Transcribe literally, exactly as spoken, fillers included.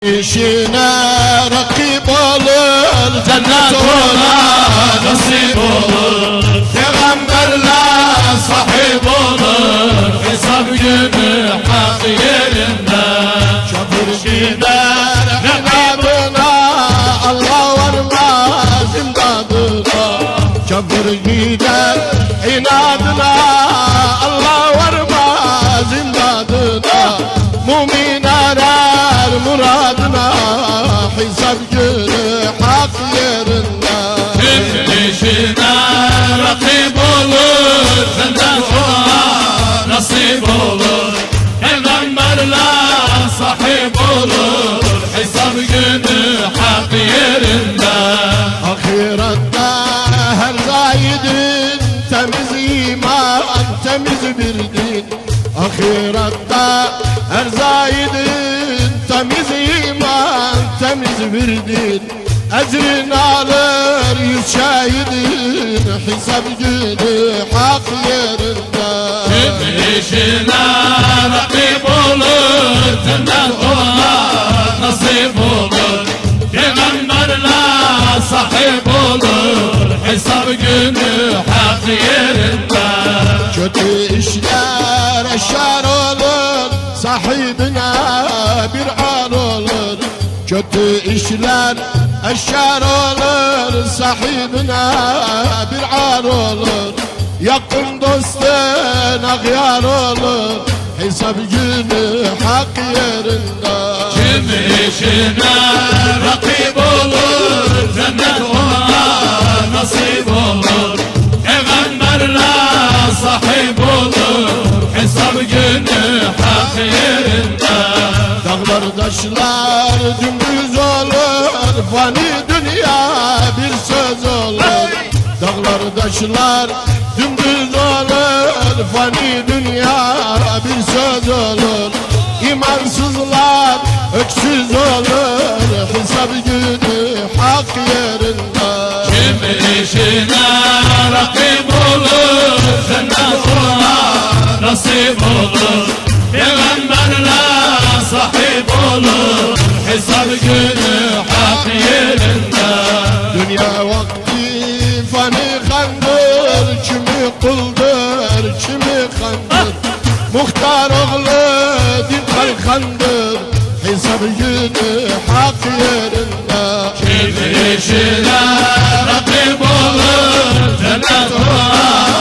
İşine rakip olur, cennet ola nasip olur. Peygamberle sahip olur, hesap günü hak yerinde. Kafir gider inadına, Allah varmaz imdadına. Kafir gider inadına, Allah varmaz imdadına. Mumin arar muradına, hesap günü hak yerinde. Kim işine rakip olur, cennet ola nasip olur. Peygamberle sahip olur, hesap günü hak yerinde. Ahirette her zahidin temiz iman, temiz bir din. Ahirette her zahidin temiz iman, temiz bir din. Ecrini alır yüz şahidin, hesap günü hak yerinde. Kim işine rakip olur, cennet ola nasip olur. Peygamberle sahip olur, hesap günü hak yerinde. Kötü işler eşar olur, sahibine bir ar olur. Kötü işler eşar olur, sahibine bir ar olur. Yakın dostun agyar olur, hesap günü hak yerinde. Kim işine rakip olur, cennet ona nasip olur. Peygamberle sahip olur, hesap günü hak yerinde. Dağlar taşlar dümdüz olur, fani dünya bir söz olur. Dağlar taşlar dümdüz olur, fani dünya bir söz olur. İmansızlar öksüz olur, hesap günü hak yerinde. Kim işine rakip olur, cennet ona nasip olur. Peygamberle sahip olur, hesap günü hak yerinde. Dünya vakti fani kandır, kimi kuldur, kimi kandır. Muhtar oğlu din kalkandır, hesap günü hak yerinde. Kim işine rakip olur, cennet ona